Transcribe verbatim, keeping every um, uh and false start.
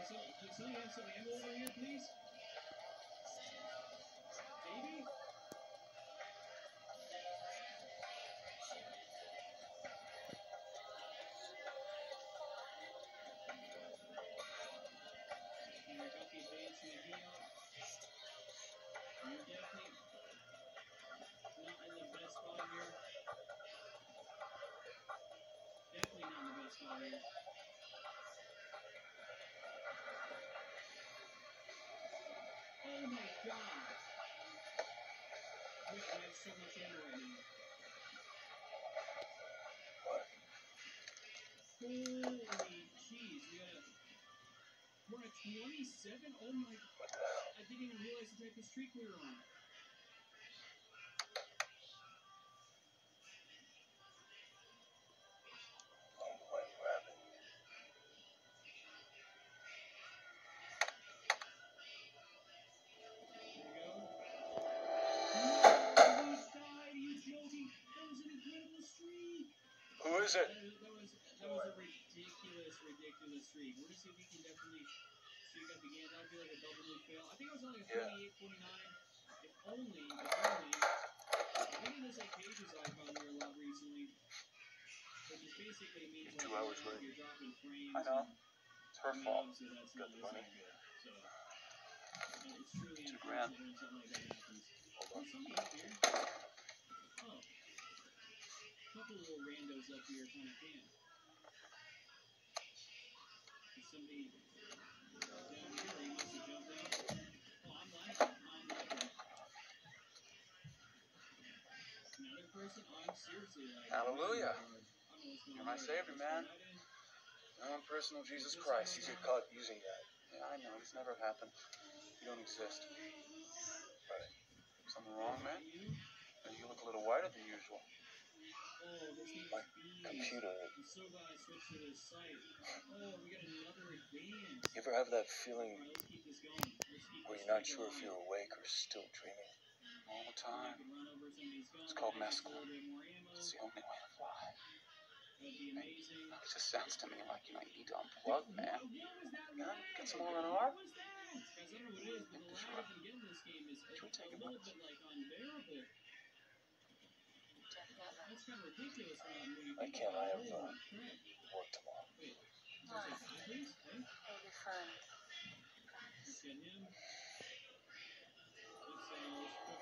some, can somebody have some ammo over here, please? Maybe? And I got the advance and the heal. You're definitely not in the best spot here. Definitely not in the best spot here. Oh my god! Wait, I have so much ammo right now. Holy jeez, we got a... We're at twenty-seven? Oh my... I didn't even realize the type of streak we were on. Who is it? That, that was that was a ridiculous, ridiculous streak. We're gonna see if we can definitely streak up again. That would be like a double move fail. I think it was only a forty-eight forty-nine. If only, if only. I'm getting this like pages icon here a lot recently, which is basically means like Two hours you're, late. you're dropping frames. I know. It's her I mean, fault. obviously that's Got not, the that's money. not good. So and it's truly Two grand. unfortunate when something like that happens. Hold on. There's somebody up here. Oh. Couple little randos up here trying to camp. Is somebody down here? Or he must have jumped out. Oh, I'm liking. I'm liking. Another person? Oh, I'm seriously liking. Hallelujah. I don't know what's going You're my on. savior, man. Right in. I'm personal Jesus Christ. You get caught using that. Yeah, I know. It's never happened. You don't exist. Right. Something wrong, man? You? You look a little whiter than usual. Oh, this needs My bees. computer. I'm so glad I switched to this site. Oh, we got another advance. You ever have that feeling Alright, let's keep this going. Let's keep where this you're not streak sure if going. you're awake or still dreaming? All the I time. can run over somebody's gun. It's called I can mescaline. throw a bit more ammo. It's the only way to fly. That'd be amazing. It just sounds to me like, you know, you need to unplug, man. What, what was that Yeah, lag? get some R and What R. was that? Guys, I don't know what it is, but the lag I've been getting this game is a, Can we take a a little look? bit like unbearable. That's kind of ridiculous when you, when you I think can't. about I it. have uh, Holy crap. work tomorrow. Wait, can I say hi, please? Hey, It'll be fun. let's get him. Let's, uh, let's put